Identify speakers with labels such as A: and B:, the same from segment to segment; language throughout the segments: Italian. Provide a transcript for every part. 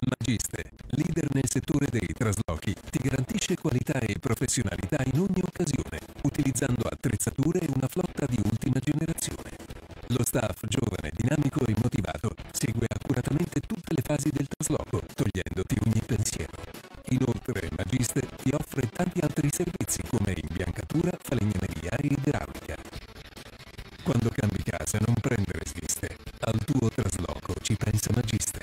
A: Magiste, leader nel settore dei traslochi, ti garantisce qualità e professionalità in ogni occasione, utilizzando attrezzature e una flotta di ultima generazione. Lo staff, giovane, dinamico e motivato, segue accuratamente tutte le fasi del trasloco, togliendoti ogni pensiero. Inoltre, Magiste ti offre tanti altri servizi come imbiancatura, falegnameria e idraulica. Quando cambi casa non prendere sviste. Al tuo trasloco ci pensa Magiste.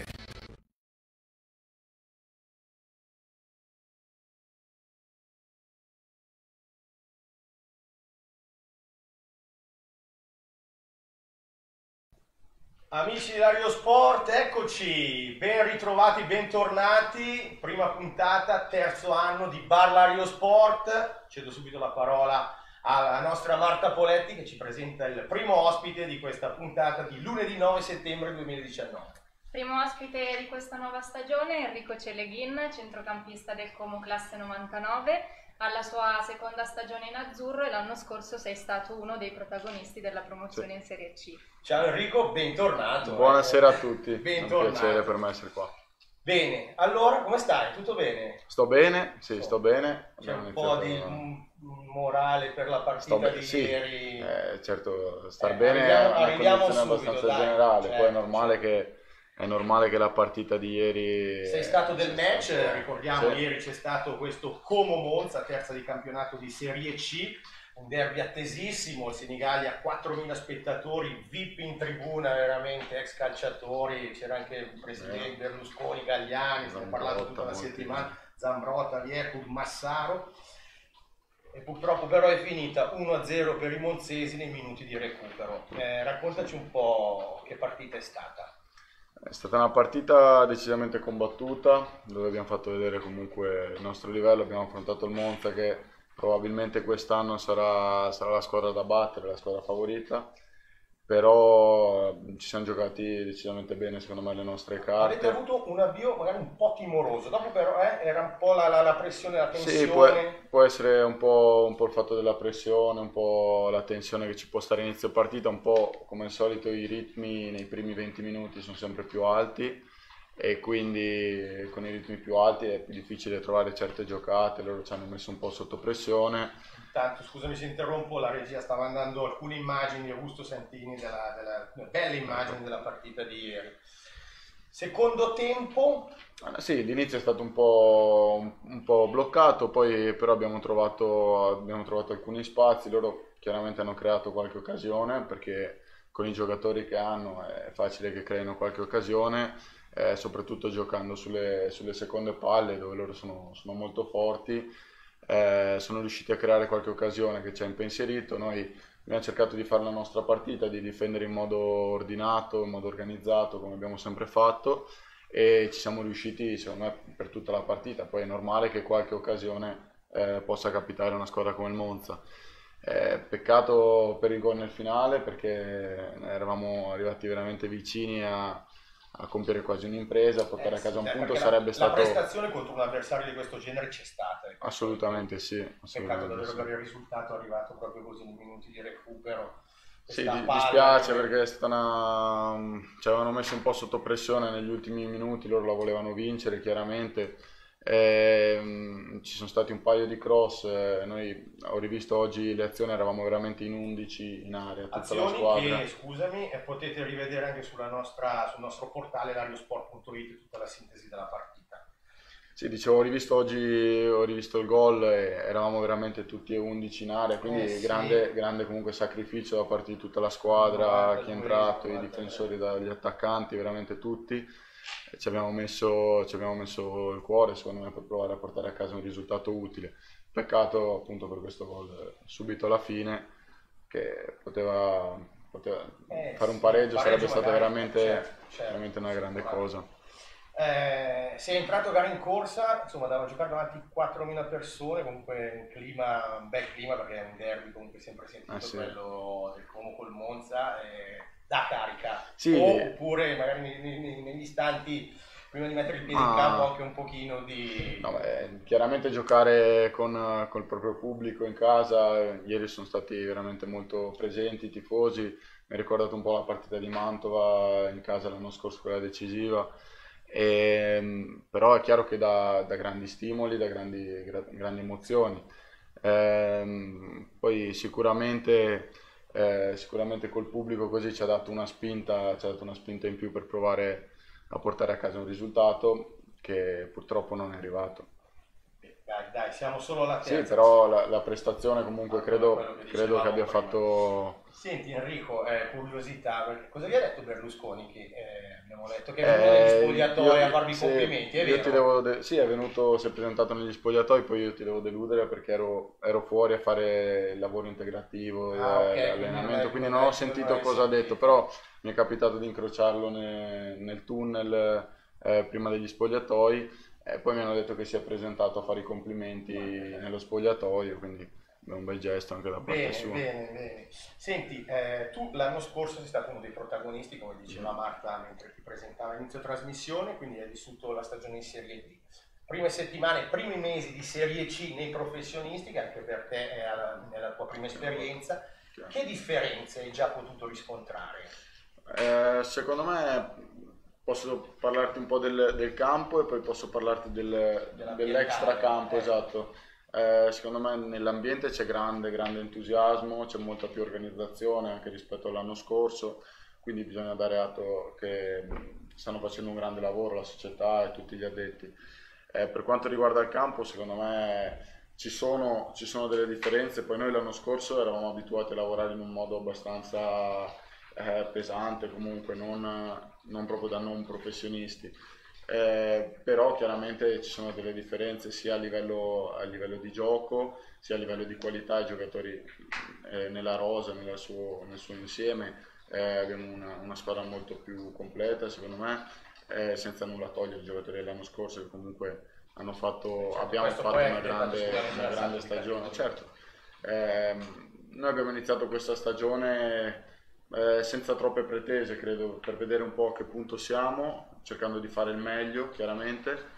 B: Amici di Lario Sport, eccoci, ben ritrovati, bentornati, prima puntata, terzo anno di Bar Lario Sport. Cedo subito la parola alla nostra Marta Poletti che ci presenta il primo ospite di questa puntata di lunedì 9 settembre 2019.
C: Primo ospite di questa nuova stagione, Enrico Celeghin, centrocampista del Como classe 99, alla sua seconda stagione in azzurro e l'anno scorso sei stato uno dei protagonisti della promozione in Serie C.
B: Ciao Enrico, bentornato.
D: Buonasera a tutti,
B: Bentornato.
D: è un piacere per me essere qua.
B: Bene, allora come stai? Tutto bene?
D: Sto bene, sì, sto bene.
B: C'è un
D: Abbiamo
B: po'
D: iniziato-
B: di morale per la partita di
D: sì,
B: ieri.
D: certo, star bene è
B: arriviamo
D: una condizione
B: subito,
D: abbastanza
B: dai.
D: generale,
B: Certo,
D: poi è normale che la partita di ieri...
B: Sei stato del match, ricordiamo,
D: Sì.
B: ieri c'è stato questo Como-Monza, terza di campionato di Serie C, un derby attesissimo, il Senigallia 4.000 spettatori, VIP in tribuna, veramente ex calciatori, c'era anche il presidente Berlusconi, Galliani, stiamo parlando tutta la
D: Zambrotta,
B: settimana, Zambrotta, Viercu, Massaro, e purtroppo però è finita 1-0 per i monzesi nei minuti di recupero. Raccontaci un po' che partita è stata.
D: È stata una partita decisamente combattuta, dove abbiamo fatto vedere comunque il nostro livello, abbiamo affrontato il Monza che probabilmente quest'anno sarà la squadra da battere, la squadra favorita, però ci siamo giocati decisamente bene secondo me le nostre
B: Avete
D: carte.
B: avuto un avvio magari un po' timoroso, dopo però era un po' la pressione, la
D: Sì,
B: tensione.
D: può essere un po' il fatto della pressione, un po' la tensione che ci può stare inizio partita, un po' come al solito i ritmi nei primi 20 minuti sono sempre più alti e quindi con i ritmi più alti è più difficile trovare certe giocate, loro ci hanno messo un po' sotto pressione.
B: Intanto, scusami se interrompo, la regia sta mandando alcune immagini di Augusto Santini, della belle immagini della partita di ieri. Secondo tempo,
D: Sì, l'inizio è stato un po' bloccato, poi però abbiamo trovato alcuni spazi, loro chiaramente hanno creato qualche occasione perché con i giocatori che hanno è facile che creino qualche occasione, soprattutto giocando sulle seconde palle dove loro sono molto forti, sono riusciti a creare qualche occasione che ci ha impensierito, noi abbiamo cercato di fare la nostra partita, di difendere in modo ordinato, in modo organizzato come abbiamo sempre fatto e ci siamo riusciti secondo me per tutta la partita, poi è normale che qualche occasione possa capitare a una squadra come il Monza. Peccato per il gol nel finale perché eravamo arrivati veramente vicini a compiere quasi un'impresa, a portare a casa un punto
B: perché
D: sarebbe
B: la
D: stato
B: prestazione contro un avversario di questo genere c'è stata. Ecco.
D: assolutamente sì,
B: Peccato
D: assolutamente
B: davvero
D: sì.
B: per il risultato arrivato proprio così nei minuti di recupero.
D: Sì,
B: Questa palla
D: dispiace
B: che-
D: perché è stata ci avevano messo un po' sotto pressione negli ultimi minuti, loro la volevano vincere chiaramente. Ci sono stati un paio di cross, noi ho rivisto oggi le azioni, eravamo veramente in 11 in area, tutta la
B: azioni
D: squadra.
B: che, scusami, potete rivedere anche sul nostro portale lariosport.it tutta la sintesi della partita.
D: Sì, dicevo, ho rivisto il gol e eravamo veramente tutti e 11 in area, quindi
B: Sì.
D: grande comunque sacrificio da parte di tutta la squadra, chi è
B: 92,
D: entrato, i
B: 93.
D: difensori, gli attaccanti, veramente tutti. E ci abbiamo messo il cuore, secondo me, per provare a portare a casa un risultato utile. Peccato appunto per questo gol subito alla fine, che poteva fare un pareggio, sarebbe stata
B: magari,
D: veramente,
B: certo,
D: veramente una grande
B: sicuramente.
D: cosa.
B: Sei entrato a gara in corsa, insomma, dava a giocare davanti 4.000 persone, comunque un bel clima perché è un derby comunque sempre sentito,
D: Sì.
B: quello del Como col Monza, da carica.
D: Sì.
B: Oppure magari negli istanti prima di mettere il piede in campo anche un pochino di...
D: No, chiaramente giocare col proprio pubblico in casa, ieri sono stati veramente molto presenti i tifosi, mi ha ricordato un po' la partita di Mantova in casa l'anno scorso, quella decisiva. Però è chiaro che dà grandi stimoli, dà grandi emozioni. Poi sicuramente col pubblico così ci ha dato una spinta in più per provare a portare a casa un risultato che purtroppo non è arrivato.
B: Dai, siamo solo alla
D: Sì,
B: terza.
D: però la prestazione comunque
B: Quello che
D: credo che
B: dicevamo
D: abbia
B: prima.
D: fatto...
B: Senti Enrico, curiosità, perché cosa gli ha detto Berlusconi? Che abbiamo letto che è venuto negli spogliatoi a farvi i
D: sì,
B: complimenti, è
D: io ti
B: vero?
D: sì, è venuto, si è presentato negli spogliatoi, poi io ti devo deludere perché ero fuori a fare il lavoro integrativo,
B: Ah, ok,
D: l'allenamento, quindi non ho sentito cosa ha detto, però mi è capitato di incrociarlo nel tunnel prima degli spogliatoi e poi mi hanno detto che si è presentato a fare i complimenti nello spogliatoio, quindi è un bel gesto anche da parte
B: Bene,
D: sua.
B: bene, bene. Senti, tu l'anno scorso sei stato uno dei protagonisti, come diceva Marta mentre ti presentava inizio trasmissione, quindi hai vissuto la stagione in Serie D. Prime settimane, primi mesi di Serie C nei professionisti, che anche per te è la tua prima esperienza. Che differenze hai già potuto riscontrare?
D: Secondo me posso parlarti un po' del campo e poi posso parlarti dell'extra campo,
B: Dell'ambientale,
D: esatto. Secondo me nell'ambiente c'è grande entusiasmo, c'è molta più organizzazione anche rispetto all'anno scorso, quindi bisogna dare atto che stanno facendo un grande lavoro la società e tutti gli addetti. Per quanto riguarda il campo, secondo me ci sono delle differenze, poi noi l'anno scorso eravamo abituati a lavorare in un modo abbastanza pesante, comunque non proprio da non professionisti. Però chiaramente ci sono delle differenze sia a livello di gioco, sia a livello di qualità. I giocatori nella rosa, nel suo insieme, abbiamo una squadra molto più completa, secondo me, senza nulla togliere ai giocatori dell'anno scorso che comunque abbiamo
B: Questo
D: fatto
B: poi
D: una
B: è diventato sicuramente
D: una
B: una
D: grande stagione, certo. Noi abbiamo iniziato questa stagione senza troppe pretese, credo, per vedere un po' a che punto siamo, cercando di fare il meglio, chiaramente,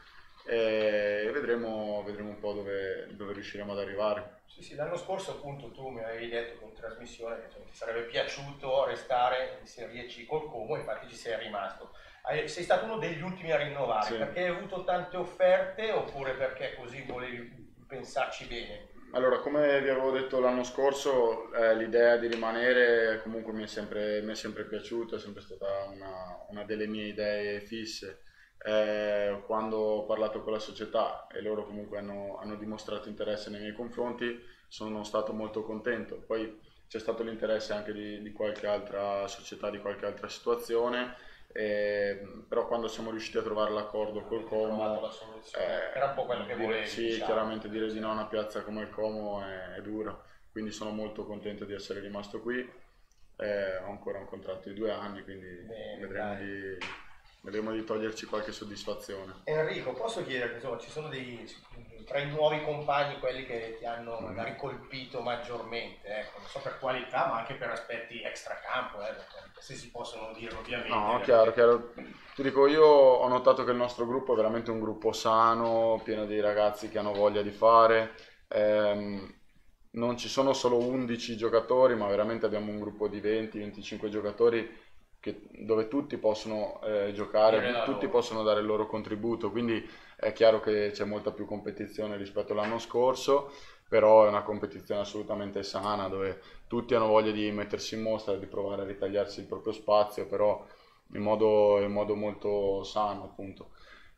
D: e vedremo un po' dove riusciremo ad arrivare.
B: Sì, sì, l'anno scorso appunto tu mi avevi detto in trasmissione che insomma, ti sarebbe piaciuto restare in Serie C col Como, infatti ci sei rimasto. Sei stato uno degli ultimi a rinnovare,
D: Sì.
B: perché hai avuto tante offerte oppure perché così volevi pensarci bene?
D: Allora, come vi avevo detto l'anno scorso, l'idea di rimanere comunque mi è sempre piaciuta, è sempre stata una delle mie idee fisse. Quando ho parlato con la società e loro comunque hanno dimostrato interesse nei miei confronti, sono stato molto contento. Poi c'è stato l'interesse anche di qualche altra società, di qualche altra situazione, però quando siamo riusciti a trovare l'accordo col
B: Avete trovato
D: Como,
B: la soluzione, era un po' quello che volevi,
D: sì,
B: diciamo.
D: chiaramente dire di no a una piazza come il Como è dura, quindi sono molto contento di essere rimasto qui. Ho ancora un contratto di 2 anni, quindi
B: Bene,
D: vedremo
B: dai.
D: di toglierci qualche soddisfazione.
B: Enrico, posso chiederti, insomma, ci sono tra i nuovi compagni quelli che ti hanno magari colpito maggiormente, ecco, non so per qualità, ma anche per aspetti extracampo, se si possono dire ovviamente.
D: No, chiaro. Ti dico, io ho notato che il nostro gruppo è veramente un gruppo sano, pieno di ragazzi che hanno voglia di fare. Non ci sono solo 11 giocatori, ma veramente abbiamo un gruppo di 20-25 giocatori dove tutti possono giocare,
B: Dire la
D: tutti
B: loro.
D: possono dare il loro contributo, quindi è chiaro che c'è molta più competizione rispetto all'anno scorso, però è una competizione assolutamente sana, dove tutti hanno voglia di mettersi in mostra, di provare a ritagliarsi il proprio spazio, però in modo molto sano, appunto.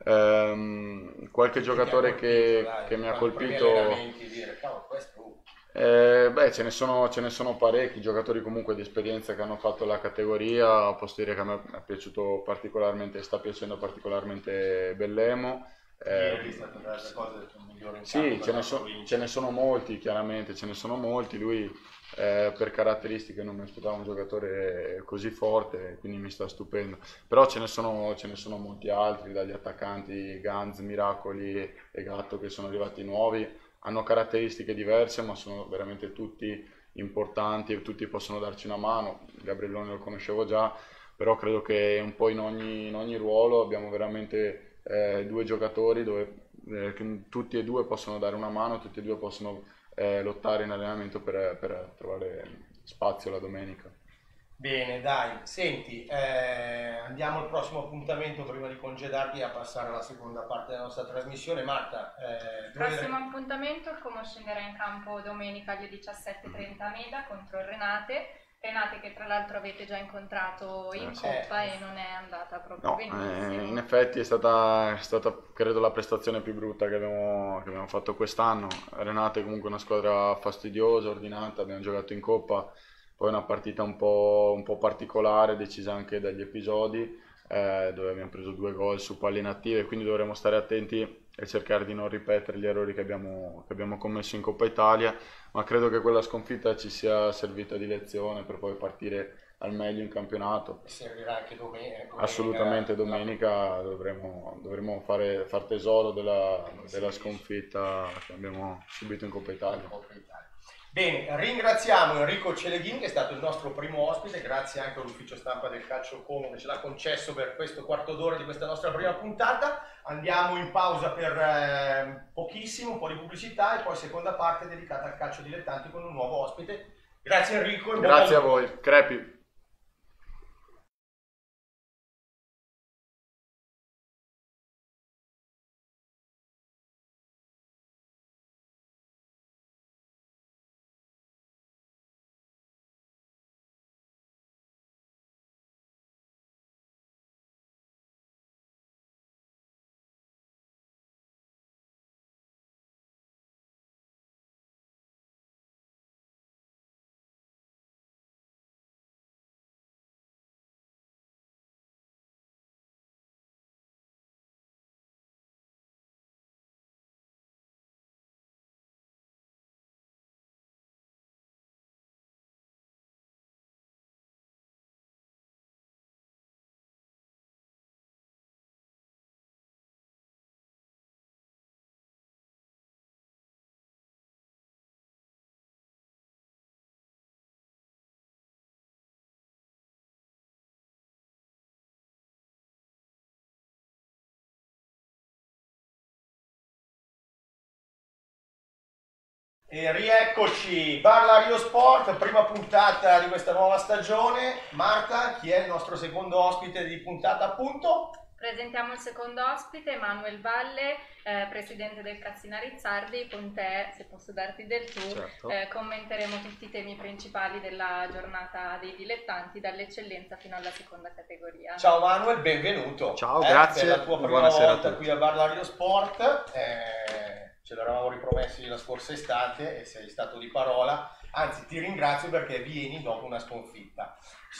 D: Qualche
B: Chi ti ha
D: giocatore
B: colpito, dai,
D: che mi ha
B: quando primi
D: colpito.
B: allenamenti dire, cavolo, questo...
D: Beh, ce ne sono parecchi giocatori comunque di esperienza che hanno fatto la categoria. Posso dire che a me è piaciuto particolarmente, sta piacendo particolarmente Bellemo.
B: Ieri è stata una delle cose migliori in campo
D: Sì,
B: per
D: ce
B: la
D: ne, so-
B: provincia.
D: ce ne sono molti, chiaramente, ce ne sono molti. Lui per caratteristiche non mi aspettavo un giocatore così forte, quindi mi sta stupendo. Però ce ne sono molti altri, dagli attaccanti Ganz, Miracoli e Gatto che sono arrivati nuovi. Hanno caratteristiche diverse, ma sono veramente tutti importanti e tutti possono darci una mano. Gabriellone lo conoscevo già, però credo che un po' in ogni ruolo abbiamo veramente due giocatori che tutti e due possono dare una mano, tutti e due possono lottare in allenamento per trovare spazio la domenica.
B: Bene, dai, senti, andiamo al prossimo appuntamento prima di congedarti e a passare alla seconda parte della nostra trasmissione. Marta,
C: il prossimo appuntamento il Como scenderà in campo domenica alle 17:30 a Meda contro il Renate che tra l'altro avete già incontrato in Coppa e non è andata proprio benissimo.
D: In effetti è stata credo la prestazione più brutta che abbiamo fatto quest'anno. Renate è comunque una squadra fastidiosa, ordinata, abbiamo giocato in Coppa. Poi una partita un po' particolare, decisa anche dagli episodi, dove abbiamo preso 2 gol su palle inattive, quindi dovremo stare attenti e cercare di non ripetere gli errori che abbiamo commesso in Coppa Italia, ma credo che quella sconfitta ci sia servita di lezione per poi partire al meglio in campionato.
B: Servirà anche domenica.
D: Assolutamente domenica dovremo far tesoro della sconfitta che abbiamo subito in Coppa Italia.
B: Bene, ringraziamo Enrico Celeghin che è stato il nostro primo ospite, grazie anche all'ufficio stampa del Calcio Como che ce l'ha concesso per questo quarto d'ora di questa nostra prima puntata. Andiamo in pausa per pochissimo, un po' di pubblicità e poi seconda parte dedicata al calcio dilettanti con un nuovo ospite. Grazie Enrico.
D: Grazie a voi, Crepi.
B: E rieccoci, Barla Rio Sport, prima puntata di questa nuova stagione. Marta, chi è il nostro secondo ospite di puntata appunto?
C: Presentiamo il secondo ospite, Manuel Valle, presidente del Cassina Rizzardi. Con te, se posso darti del tu, certo. Commenteremo tutti i temi principali della giornata dei dilettanti, dall'eccellenza fino alla seconda categoria.
B: Ciao Manuel, benvenuto.
E: Ciao, grazie.
B: Per la tua prima volta qui a Barla Rio Sport. Ce l'eravamo ripromessi la scorsa estate e sei stato di parola, anzi ti ringrazio perché vieni dopo una sconfitta.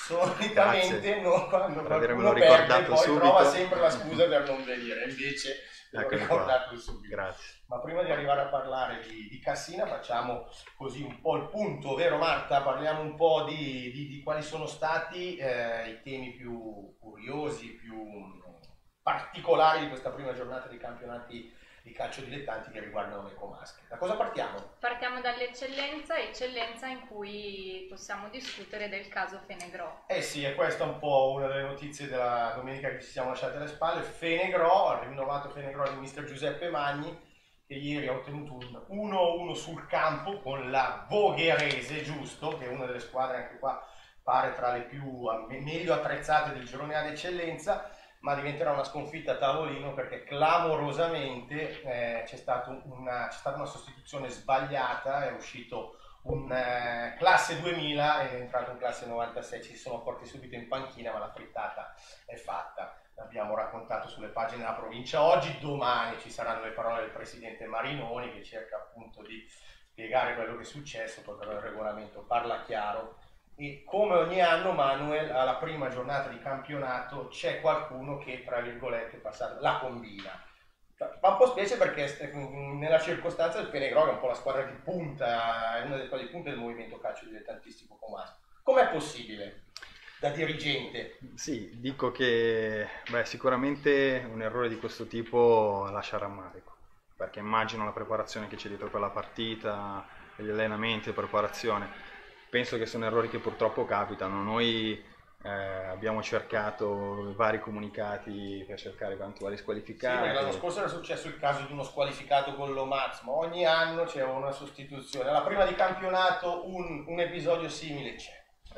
B: Solitamente quando qualcuno perde poi subito. Trova sempre la scusa per non venire, invece l'ho ricordato subito.
E: Grazie.
B: Ma prima di arrivare a parlare di Cassina facciamo così un po' il punto, vero Marta? Parliamo un po' di quali sono stati i temi più curiosi, più particolari di questa prima giornata di campionati di calcio dilettanti che riguardano le comasche. Da cosa partiamo?
C: Partiamo dall'eccellenza, eccellenza in cui possiamo discutere del caso Fenegrò.
B: Sì, e questa è un po' una delle notizie della domenica che ci siamo lasciati alle spalle. Fenegrò, il rinnovato Fenegrò di mister Giuseppe Magni, che ieri ha ottenuto un 1-1 sul campo con la Vogherese, giusto, che è una delle squadre anche qua pare tra le più meglio attrezzate del girone A d'eccellenza, ma diventerà una sconfitta a tavolino perché clamorosamente c'è stata una sostituzione sbagliata, è uscito un classe 2000 e è entrato un classe 96, ci sono porti subito in panchina, ma la frittata è fatta. L'abbiamo raccontato sulle pagine della provincia oggi, domani ci saranno le parole del presidente Marinoni che cerca appunto di spiegare quello che è successo, poi però il regolamento parla chiaro. E come ogni anno, Manuel, alla prima giornata di campionato c'è qualcuno che, tra virgolette, la combina. Fa un po' specie perché nella circostanza del Fenegrò, che è un po' la squadra di punta, è una delle squadre di punta del movimento calcio dilettantistico comasco. Com'è possibile, da dirigente?
E: Sì, dico che sicuramente un errore di questo tipo lascia rammarico, perché immagino la preparazione che c'è dietro quella partita, gli allenamenti, la preparazione. Penso che sono errori che purtroppo capitano. Noi abbiamo cercato vari comunicati per cercare eventuali squalificati.
B: Sì, l'anno scorso era successo il caso di uno squalificato con l'Omaz, ma ogni anno c'è una sostituzione. Alla prima di campionato un episodio simile c'è.
E: Esatto.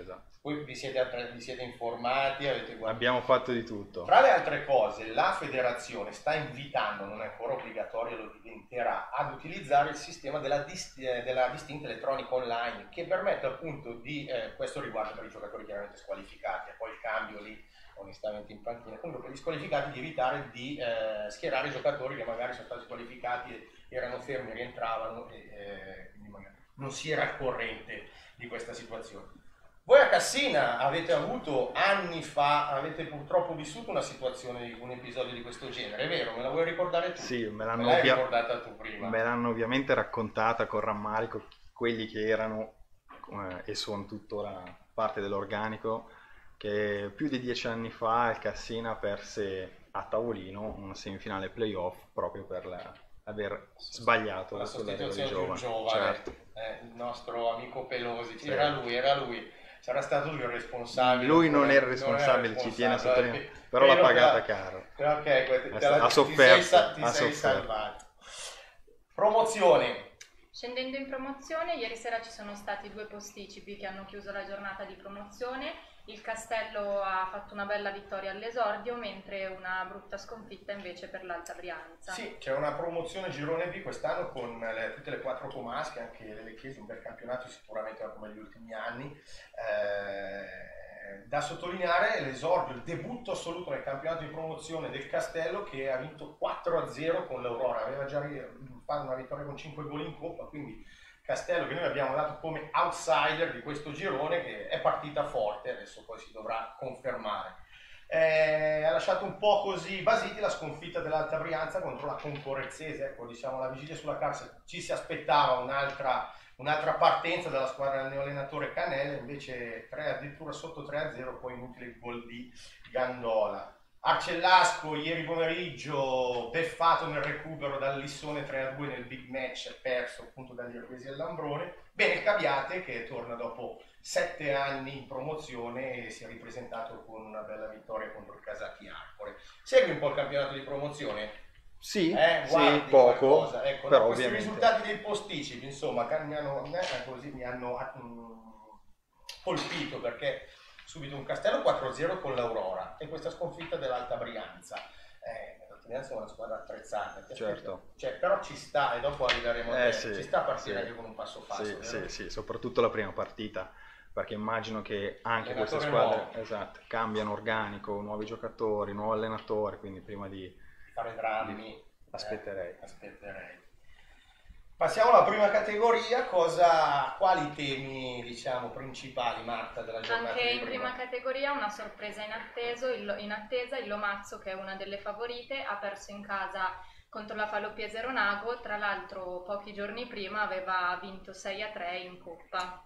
B: Voi vi siete informati, avete guardato?
E: Abbiamo fatto di tutto.
B: Tra le altre cose, la federazione sta invitando, non è ancora obbligatorio, lo diventerà, ad utilizzare il sistema della distinta elettronica online, che permette appunto di, questo riguarda per i giocatori chiaramente squalificati, e poi il cambio lì onestamente in panchina, comunque per gli squalificati di evitare di schierare i giocatori che magari sono stati squalificati, erano fermi, rientravano e quindi magari non si era al corrente di questa situazione. Voi a Cassina avete avuto anni fa, avete purtroppo vissuto una situazione, un episodio di questo genere, è vero? Me la vuoi ricordare tu?
E: Sì, me
B: l'hai ricordata tu prima.
E: Me l'hanno ovviamente raccontata con rammarico quelli che erano e sono tuttora parte dell'organico, che più di 10 anni fa il Cassina perse a tavolino una semifinale playoff proprio per aver sbagliato
B: la sostituzione di un giovane,
E: certo.
B: Il nostro amico Pelosi, sì. era lui. Sarà stato lui il responsabile.
E: Lui non era responsabile, ci tiene a sottolineare, però l'ha pagata caro.
B: Ok,
E: ha sofferto.
B: Ti sei salvato. Promozione.
C: Scendendo in promozione, ieri sera ci sono stati 2 posticipi che hanno chiuso la giornata di promozione. Il Castello ha fatto una bella vittoria all'esordio, mentre una brutta sconfitta invece per l'Alta Brianza.
B: Sì, c'è una promozione girone B quest'anno con tutte le 4 comasche, anche le Lecchesi, un bel campionato sicuramente come gli ultimi anni. Da sottolineare l'esordio, il debutto assoluto nel campionato di promozione del Castello, che ha vinto 4-0 con l'Aurora, aveva già fatto una vittoria con 5 gol in coppa, quindi Castello che noi abbiamo dato come outsider di questo girone, che è partita forte, adesso poi si dovrà confermare. Ha lasciato un po' così basiti la sconfitta dell'Alta Brianza contro la Concorrezzese, ecco, diciamo alla vigilia sulla carta ci si aspettava un'altra partenza dalla squadra del neoallenatore Canelle, invece addirittura sotto 3-0, poi inutile il gol di Gandola. Arcellasco ieri pomeriggio beffato nel recupero dal Lissone 3-2 nel big match, perso appunto dagli Arquesi e Lambrone. Bene il Cabiate che torna dopo 7 anni in promozione e si è ripresentato con una bella vittoria contro il Casacchi Arcore. Segui un po' il campionato di promozione?
E: Sì,
B: sì,
E: poco,
B: ecco,
E: però
B: questi
E: ovviamente.
B: risultati dei posticipi insomma mi hanno colpito, perché subito un Castello 4-0 con l'Aurora e questa sconfitta dell'Alta Brianza. L'Alta Brianza è una squadra attrezzata,
E: certo.
B: Però ci sta, e dopo arriveremo a
E: sì,
B: ci sta a partire anche con un passo falso.
E: Sì, soprattutto la prima partita, perché immagino che anche queste squadre cambiano organico, nuovi giocatori, nuovo allenatore, quindi prima di
B: fare drammi
E: aspetterei.
B: Passiamo alla prima categoria, quali temi diciamo principali, Marta, della giornata?
C: Anche in prima categoria una sorpresa in attesa, il Lomazzo, che è una delle favorite, ha perso in casa contro la Falopiese Ronago, tra l'altro pochi giorni prima aveva vinto 6-3 in Coppa.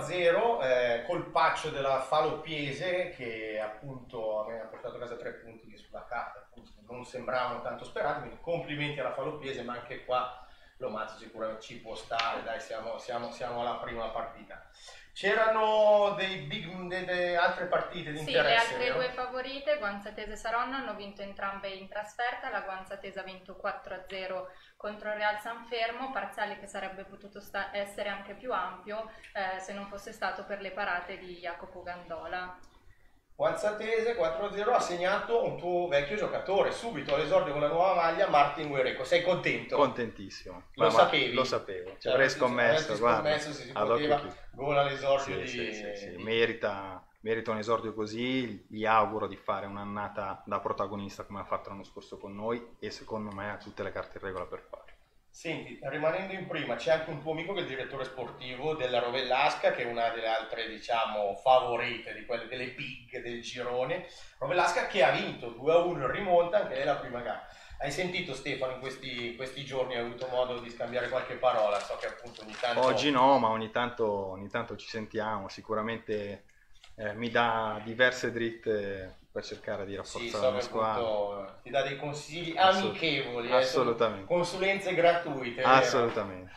B: 1-0, colpaccio della Falopiese che appunto aveva portato a casa 3 punti che sulla carta appunto non sembravano tanto sperati, quindi complimenti alla Falopiese, ma anche qua Lomazzo sicuramente ci può stare, dai, siamo alla prima partita. C'erano delle altre partite di interesse?
C: Sì, le altre 2 favorite, Guanzatese e Saronno, hanno vinto entrambe in trasferta. La Guanzatese ha vinto 4-0 contro il Real Sanfermo, parziale che sarebbe potuto essere anche più ampio se non fosse stato per le parate di Jacopo Gandola.
B: Guanzatese 4-0, ha segnato un tuo vecchio giocatore subito all'esordio con la nuova maglia, Martin Guerreco. Sei contento?
E: Contentissimo.
B: Lo sapevi?
E: Lo sapevo, ci avrei scommesso, guarda,
B: se si poteva, gol all'esordio
E: sì. Merita un esordio così, gli auguro di fare un'annata da protagonista come ha fatto l'anno scorso con noi, e secondo me ha tutte le carte in regola per farlo.
B: Senti, rimanendo in prima, c'è anche un tuo amico che è il direttore sportivo della Rovellasca, che è una delle altre, diciamo, favorite di quelle delle big del girone. Rovellasca che ha vinto 2-1 in rimonta, anche lei la prima gara. Hai sentito Stefano in questi giorni, hai avuto modo di scambiare qualche parola? So che appunto ogni tanto...
E: Oggi no, ma ogni tanto ci sentiamo, sicuramente mi dà diverse dritte per cercare di rafforzare la squadra.
B: Ti dà dei consigli amichevoli,
E: assolutamente.
B: Consulenze gratuite.
E: Assolutamente.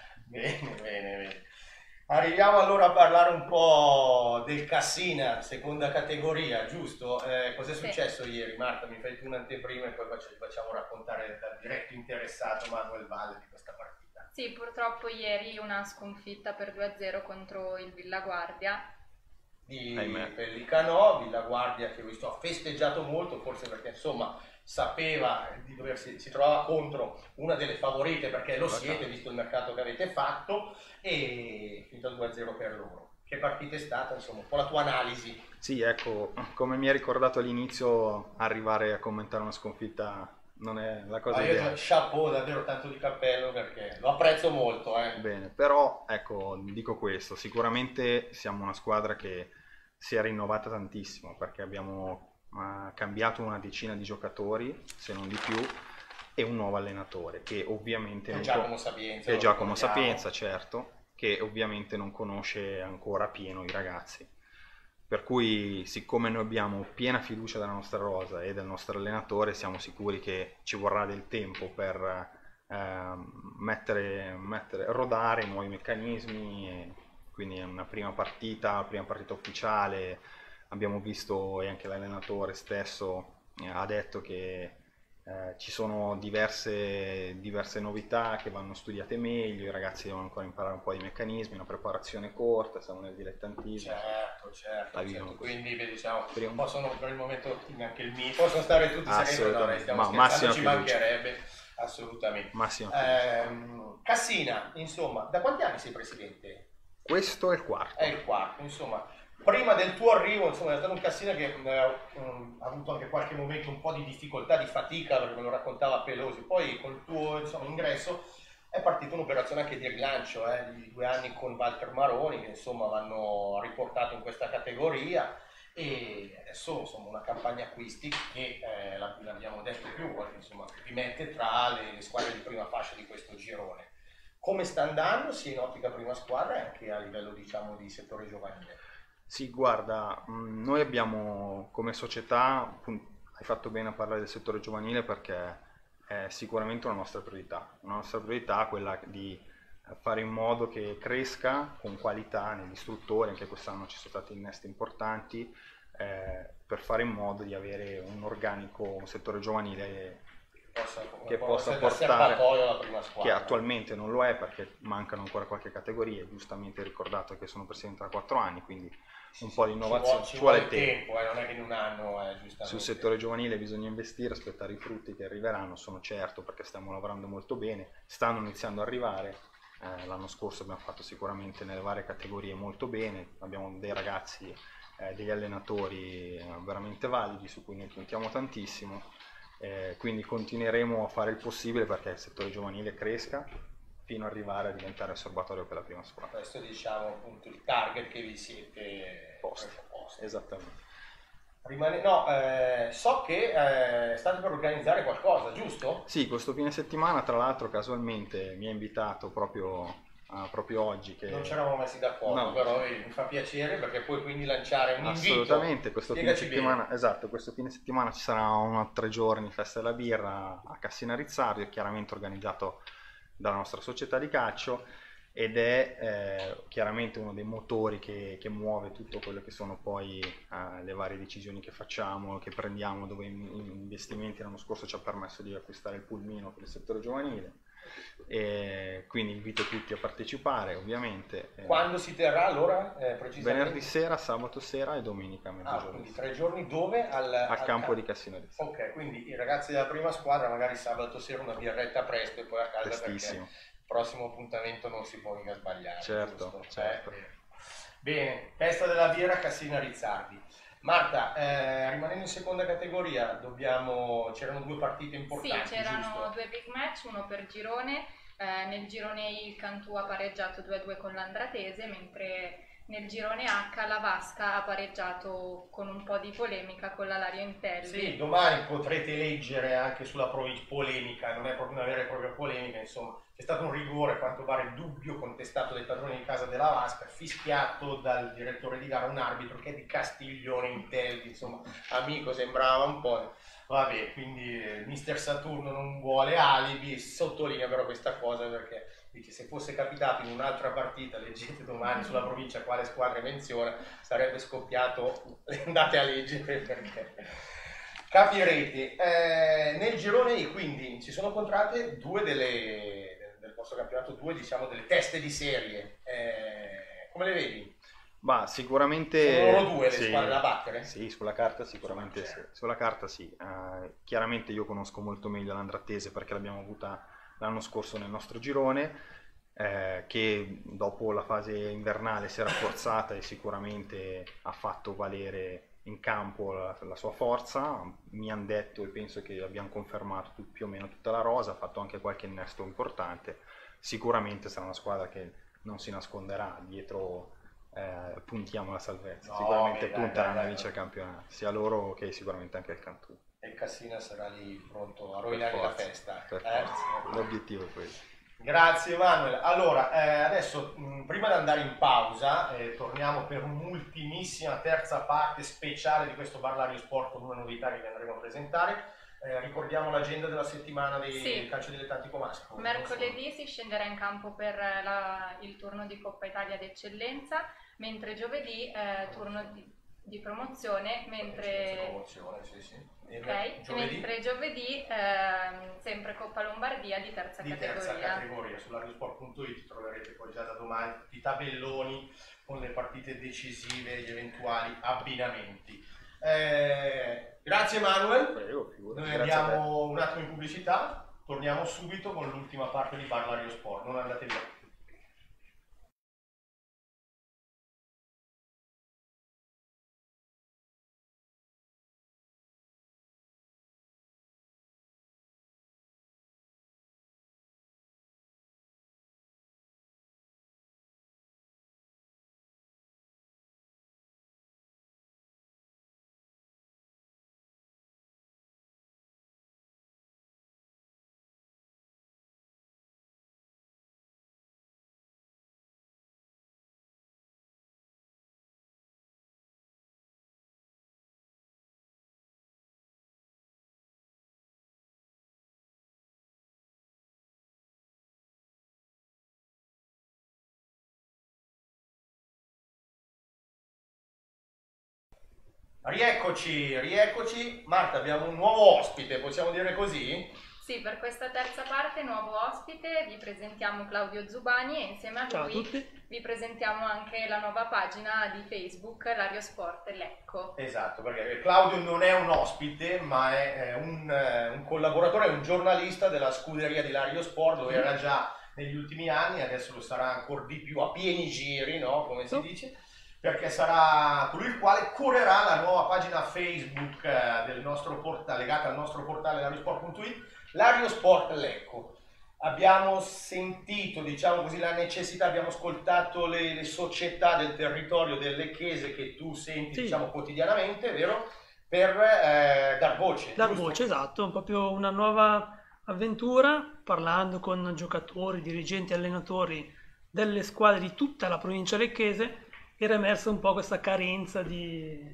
B: Bene. Arriviamo allora a parlare un po' del Cassina, seconda categoria, giusto? Cos'è successo ieri? Marta, mi fai tu un'anteprima e poi facciamo raccontare dal diretto interessato Manuel Valle di questa partita.
C: Sì, purtroppo ieri una sconfitta per 2-0 contro il Villaguardia.
B: di
E: ahimè.
B: Pellicanò, Villaguardia che ho visto ha festeggiato molto, forse perché insomma sapeva di doversi, si trovava contro una delle favorite, perché lo siete visto il mercato che avete fatto, e finito 2-0 per loro. Che partita è stata, insomma, un po' la tua analisi?
E: Sì, ecco, come mi hai ricordato all'inizio, arrivare a commentare una sconfitta non è la cosa
B: Io
E: ideale.
B: chapeau, davvero tanto di cappello, perché lo apprezzo molto.
E: Bene, però ecco, dico questo, sicuramente siamo una squadra che si è rinnovata tantissimo, perché abbiamo cambiato una decina di giocatori, se non di più, e un nuovo allenatore che ovviamente
B: È Giacomo Sapienza.
E: è Giacomo Sapienza, certo, che ovviamente non conosce ancora pieno i ragazzi. Per cui, siccome noi abbiamo piena fiducia della nostra rosa e del nostro allenatore, siamo sicuri che ci vorrà del tempo per rodare nuovi meccanismi. E quindi è una prima partita ufficiale. Abbiamo visto, e anche l'allenatore stesso ha detto che ci sono diverse novità che vanno studiate meglio, i ragazzi devono ancora imparare un po' di meccanismi, una preparazione corta, siamo nel dilettantismo.
B: Certo. Quindi diciamo, possono per il momento anche il mio, possono stare tutti sereni, stiamo scherzando, ci mancherebbe, assolutamente. Cassina, insomma, da quanti anni sei presidente?
E: Questo è il quarto.
B: È il quarto, insomma. Prima del tuo arrivo, insomma, è stato un Cassina che ha avuto anche qualche momento un po' di difficoltà, di fatica, perché me lo raccontava Pelosi. Poi col tuo ingresso è partita un'operazione anche di rilancio, di 2 anni con Walter Maroni, che insomma l'hanno riportato in questa categoria, e adesso insomma una campagna acquisti che l'abbiamo detto più volte, insomma, vi mette tra le squadre di prima fascia di questo girone. Come sta andando sia in ottica prima squadra e anche a livello, diciamo, di settore giovanile?
E: Sì, guarda, noi abbiamo come società, hai fatto bene a parlare del settore giovanile, perché è sicuramente una nostra priorità è quella di fare in modo che cresca con qualità negli istruttori. Anche quest'anno ci sono stati innesti importanti per fare in modo di avere un organico, un settore giovanile che possa portare,
B: alla prima squadra,
E: che attualmente non lo è perché mancano ancora qualche categoria. Giustamente ricordato che sono presidente da 4 anni, quindi un po' di innovazione, ci vuole tempo.
B: Non è che in un anno, giustamente.
E: Sul settore giovanile bisogna investire, aspettare i frutti che arriveranno, sono certo, perché stiamo lavorando molto bene, stanno iniziando ad arrivare. L'anno scorso abbiamo fatto sicuramente nelle varie categorie molto bene, abbiamo dei ragazzi, degli allenatori veramente validi su cui noi puntiamo tantissimo, quindi continueremo a fare il possibile perché il settore giovanile cresca fino ad arrivare a diventare il serbatoio per la prima squadra.
B: Questo è, diciamo, appunto il target che vi siete posti.
E: Esattamente.
B: So che state per organizzare qualcosa, giusto?
E: Sì, questo fine settimana, tra l'altro, casualmente mi ha invitato proprio oggi. Che
B: non ci eravamo messi d'accordo,
E: no.
B: Però mi fa piacere perché puoi quindi lanciare un invito.
E: Assolutamente, questo fine settimana ci sarà 3 giorni festa della birra a Cassina Rizzardi, chiaramente organizzato dalla nostra società di calcio, ed è chiaramente uno dei motori che muove tutto quello che sono poi le varie decisioni che facciamo, che prendiamo, dove investimenti. L'anno scorso ci ha permesso di acquistare il pulmino per il settore giovanile, e quindi invito tutti a partecipare, ovviamente.
B: Quando si terrà allora precisamente?
E: Venerdì sera, sabato sera e domenica a mezzogiorno.
B: Quindi 3 giorni dove?
E: Al campo di Cassina Rizzardi.
B: Ok, quindi i ragazzi della prima squadra magari sabato sera una birretta presto e poi a casa,
E: prestissimo,
B: perché il prossimo appuntamento non si può mica sbagliare.
E: Certo.
B: Bene, festa della birra Cassina Rizzardi. Marta, rimanendo in seconda categoria, c'erano 2 partite importanti.
C: Sì, c'erano
B: giusto?
C: 2 big match, uno per girone. Nel girone il Cantù ha pareggiato 2-2 con l'Andratese, mentre nel girone H la Vasca ha pareggiato con un po' di polemica con la Lario Intelli.
B: Sì, domani potrete leggere anche sulla polemica, non è proprio una vera e propria polemica, insomma. C'è stato un rigore, a quanto pare dubbio, contestato dai padroni di casa della Vasca, fischiato dal direttore di gara, un arbitro che è di Castiglione Intelli, insomma, amico sembrava un po'. Vabbè, quindi mister Saturno non vuole alibi, sottolinea però questa cosa perché dice se fosse capitato in un'altra partita, leggete domani sulla provincia quale squadra menziona, sarebbe scoppiato, andate a leggere perché capirete. Nel girone I quindi ci sono incontrate 2 del vostro campionato, 2 diciamo delle teste di serie, come le vedi?
E: Ma sicuramente
B: sono loro due le
E: sì,
B: squadre da battere?
E: sì, sulla carta sicuramente sì. Sulla carta sì. Chiaramente io conosco molto meglio l'Andratese perché l'abbiamo avuta l'anno scorso nel nostro girone, che dopo la fase invernale si è rafforzata e sicuramente ha fatto valere in campo la sua forza. Mi hanno detto e penso che abbiamo confermato più o meno tutta la rosa, ha fatto anche qualche innesto importante. Sicuramente sarà una squadra che non si nasconderà dietro puntiamo la salvezza,
B: No,
E: sicuramente
B: dai,
E: punteranno
B: dai,
E: a vincere il campionato, sia loro che sicuramente anche il Cantù.
B: E il Cassina sarà lì pronto a
E: Per
B: rovinare la
E: forza,
B: festa.
E: per forza. L'obiettivo è quello.
B: Grazie Manuel. Allora, adesso prima di andare in pausa, torniamo per un'ultimissima terza parte speciale di questo Barlario Sport con una novità che vi andremo a presentare. Ricordiamo l'agenda della settimana dei calcio dilettanti comasco.
C: Mercoledì si scenderà in campo per il turno di Coppa Italia d'Eccellenza, mentre giovedì turno di promozione, mentre giovedì sempre Coppa Lombardia di terza categoria.
B: Su lariosport.it troverete poi già da domani i tabelloni con le partite decisive e gli eventuali abbinamenti. Grazie Manuel.
E: Prego,
B: noi andiamo un attimo in pubblicità, torniamo subito con l'ultima parte di Barlario Sport, non andate via. Rieccoci. Marta, abbiamo un nuovo ospite, possiamo dire così?
C: Sì, per questa terza parte, nuovo ospite, vi presentiamo Claudio Zubani e insieme a lui vi presentiamo anche la nuova pagina di Facebook, Lario Sport Lecco.
B: Esatto, perché Claudio non è un ospite, ma è un collaboratore, è un giornalista della scuderia di Lario Sport, dove era già negli ultimi anni, adesso lo sarà ancora di più a pieni giri, no? Come si dice? Perché sarà colui il quale curerà la nuova pagina Facebook del nostro portale, legata al nostro portale lariosport.it, Lario Sport Lecco. Abbiamo sentito, diciamo così, la necessità, abbiamo ascoltato le società del territorio del Lecchese che tu senti, diciamo, quotidianamente, vero? Per dar voce.
F: Dar voce, esatto, proprio una nuova avventura, parlando con giocatori, dirigenti, allenatori delle squadre di tutta la provincia lecchese. Era emersa un po' questa carenza di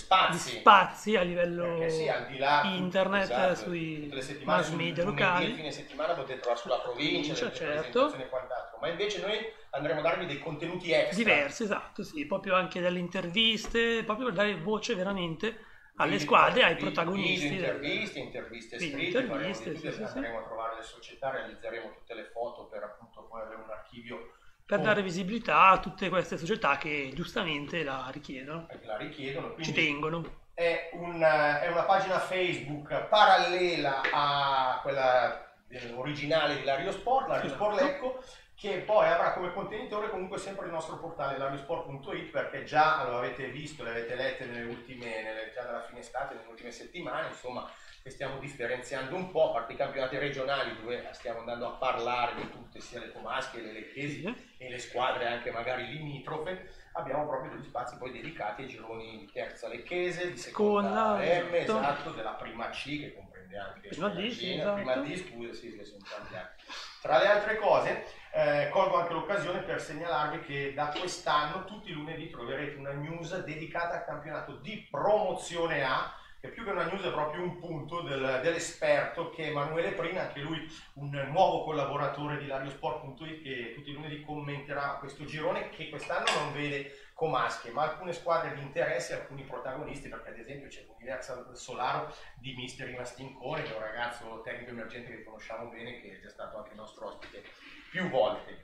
F: spazi a livello
B: al di là,
F: internet,
B: esatto,
F: sui
B: settimane,
F: mass media locali.
B: Il fine settimana potete trovare sulla provincia,
F: certo,
B: e quant'altro, ma invece noi andremo a darvi dei contenuti extra.
F: Diversi, esatto, sì, proprio anche delle interviste, proprio per dare voce veramente alle squadre, ai protagonisti.
B: Interviste scritte, andremo a trovare le società, realizzeremo tutte le foto per appunto poi avere un archivio
F: per dare visibilità a tutte queste società che giustamente la richiedono.
B: Ci
F: tengono.
B: È una pagina Facebook parallela a quella originale di Lario Sport, Lario Sport Lecco, che poi avrà come contenitore comunque sempre il nostro portale lariosport.it, perché già lo avete visto, le avete lette già dalla fine estate, nelle ultime settimane, insomma, che stiamo differenziando un po', a parte i campionati regionali dove stiamo andando a parlare di tutte, sia le comasche, le lecchesi e le squadre anche magari limitrofe. Abbiamo proprio degli spazi poi dedicati ai gironi di terza lecchese, di seconda M, esatto, della prima C, che comprende anche
F: prima D,
B: scusa, sì, sono tanti anni. Tra le altre cose, colgo anche l'occasione per segnalarvi che da quest'anno tutti i lunedì troverete una news dedicata al campionato di promozione A, che più che una news è proprio un punto dell'esperto, che è Emanuele Prina, anche lui un nuovo collaboratore di lariosport.it, che tutti i lunedì commenterà questo girone che quest'anno non vede comasche, ma alcune squadre di interesse, alcuni protagonisti, perché ad esempio c'è l'Universal Solaro di Mister Mastincone, che è un ragazzo tecnico emergente che conosciamo bene, che è già stato anche nostro ospite più volte.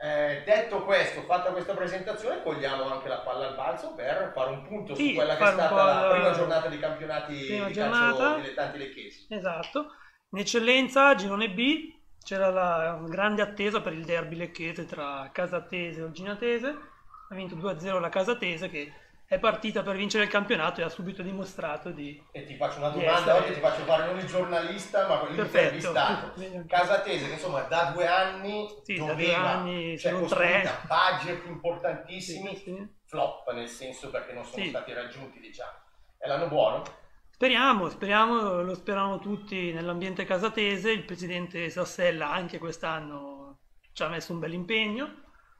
B: Detto questo, fatta questa presentazione, cogliamo anche la palla al balzo per fare un punto
F: Sì,
B: su quella che è
F: fare un
B: stata
F: po'
B: la
F: la
B: prima giornata di campionati
F: prima
B: di
F: giornata.
B: calcio dilettanti lecchesi.
F: Esatto. In eccellenza, girone B, c'era la grande attesa per il derby lecchese tra Casatese e Olginatese. Ha vinto 2-0 la Casatese, che è partita per vincere il campionato e ha subito dimostrato di...
B: E ti faccio una
F: di
B: domanda
F: essere-
B: oggi, ti faccio fare non il giornalista ma l'intervistato.
F: Perfetto.
B: Casatese che insomma da 2 anni
F: Sì, da
B: doveva,
F: 2 anni,
B: cioè,
F: se non
B: costruita
F: 3.
B: budget importantissimi,
F: Sì.
B: flop nel senso perché non sono
F: Sì.
B: stati raggiunti, diciamo. È l'anno buono?
F: Speriamo, lo sperano tutti nell'ambiente casatese. Il presidente Sassella anche quest'anno ci ha messo un bel impegno.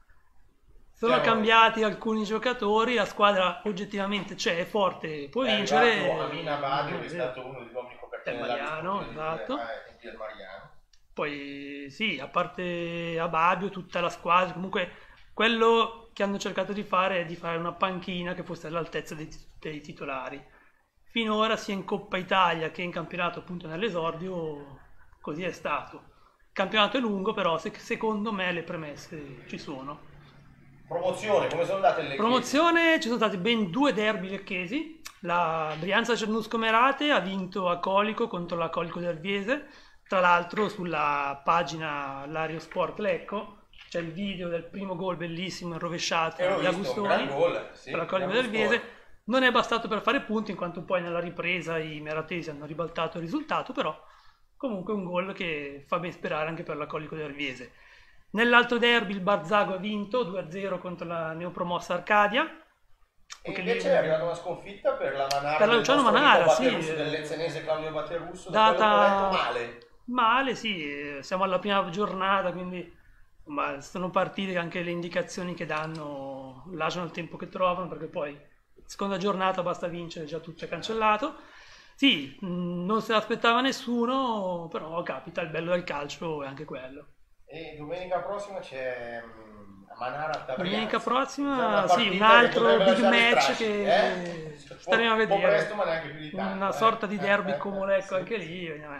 F: Sono
B: Chiaro.
F: cambiati alcuni giocatori, la squadra oggettivamente c'è, è forte, può
B: È
F: vincere.
B: arrivato Amina Badio, che è stato uno degli uomini copertini
F: Del
B: della
F: Mariano,
B: risposta
F: esatto.
B: del Mariano.
F: Poi sì, a parte Ababio, tutta la squadra, comunque quello che hanno cercato di fare è di fare una panchina che fosse all'altezza dei titolari. Finora sia in Coppa Italia che in campionato appunto nell'esordio così è stato. Il campionato è lungo, però secondo me le premesse ci sono.
B: Promozione, come sono andate le
F: Promozione, ci sono stati ben 2 derby lecchesi. La Brianza Cernusco Merate ha vinto a Colico contro la Colico Derbiese. Tra l'altro sulla pagina Lario Sport Lecco c'è il video del primo gol bellissimo in rovesciata
B: L'ho
F: di
B: visto, un
F: Agustoni
B: gran gol, sì,
F: per la Colico
B: gran
F: Derbiese.
B: score.
F: Non è bastato per fare punti, in quanto poi nella ripresa i meratesi hanno ribaltato il risultato, però comunque un gol che fa ben sperare anche per la Colico Derbiese. Nell'altro derby il Barzago ha vinto 2-0 contro la neopromossa Arcadia.
B: E
F: Anche
B: invece
F: lì-
B: è arrivata una sconfitta per la Manara,
F: Per la
B: del
F: Luciano
B: nostro
F: Manara,
B: amico
F: sì.
B: Batterusso, del lezzenese Claudio Batterusso,
F: Data-
B: da quello che ho letto male.
F: Male, sì, siamo alla prima giornata, quindi insomma, sono partite anche le indicazioni che danno, lasciano il tempo che trovano, perché poi seconda giornata basta vincere, già tutto è cancellato. Sì, non se l'aspettava nessuno, però capita, il bello del calcio è anche quello.
B: E domenica prossima c'è Manara Tabrianza.
F: Domenica prossima,
B: C'è una
F: sì,
B: partita
F: un
B: che
F: altro
B: potrebbe
F: big
B: lasciare
F: match
B: strascichi,
F: che staremo a
B: Un po'
F: vedere.
B: presto, ma neanche più di tanto.
F: Una sorta di derby Comolecco
B: sì.
F: anche lì. Vediamo.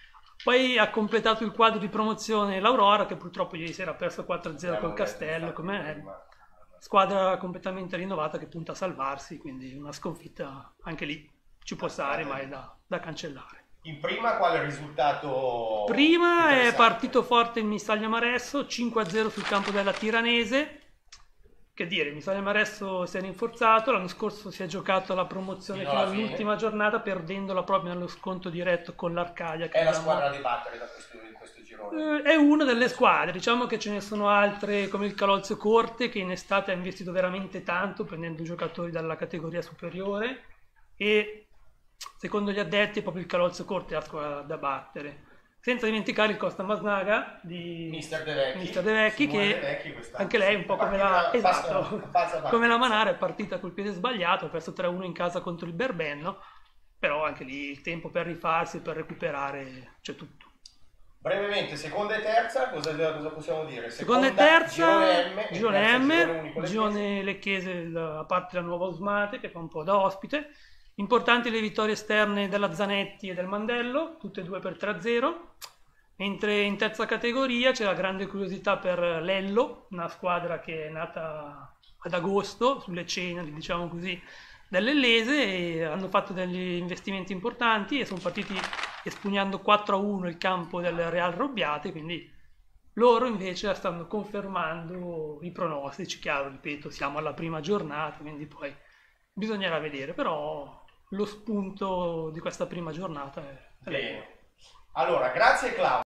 F: Poi ha completato il quadro di promozione l'Aurora, che purtroppo ieri sera ha perso 4-0 col Castello, come squadra completamente rinnovata che punta a salvarsi, quindi una sconfitta anche lì ci può stare, ma è da cancellare.
B: In prima quale risultato?
F: Prima è
B: interessante?
F: partito forte il Missaglia Maresso, 5-0 sul campo della Tiranese. Che dire, il Missaglia Maresso si è rinforzato, l'anno scorso si è giocato la promozione
B: Fino
F: fino
B: alla fine.
F: all'ultima giornata, perdendola proprio nello scontro diretto con l'Arcadia. Che
B: È la
F: abbiamo-
B: squadra di battere in questo girone.
F: È una delle squadre, diciamo che ce ne sono altre come il Calolzio Corte, che in estate ha investito veramente tanto prendendo giocatori dalla categoria superiore, e secondo gli addetti è proprio il Calolzio Corte la squadra da battere. Senza dimenticare il Costa Masnaga di
B: Mister De Vecchi.
F: Mister De Vecchi,
B: Simone
F: che
B: De Vecchi quest'anno.
F: anche lei un po' come la,
B: Partita
F: esatto,
B: pazza
F: come la Manara, è partita col piede sbagliato, ha perso 3-1 in casa contro il Berbenno, però anche lì il tempo per rifarsi, per recuperare, c'è tutto.
B: Brevemente, seconda e terza, cosa possiamo dire?
F: Seconda e terza,
B: girone M,
F: girone
B: unico
F: M, girone lecchese, a parte la nuova Usmate che fa un po' da ospite. Importanti le vittorie esterne della Zanetti e del Mandello, tutte e due per 3-0. Mentre in terza categoria c'è la grande curiosità per l'Ello, una squadra che è nata ad agosto, sulle ceneri, diciamo così, dell'Ellese, e hanno fatto degli investimenti importanti e sono partiti espugnando 4-1 il campo del Real Robbiate, quindi loro invece stanno confermando i pronostici. Chiaro, ripeto, siamo alla prima giornata, quindi poi bisognerà vedere, però lo spunto di questa prima giornata è
B: Bene. Allora, grazie Claudio.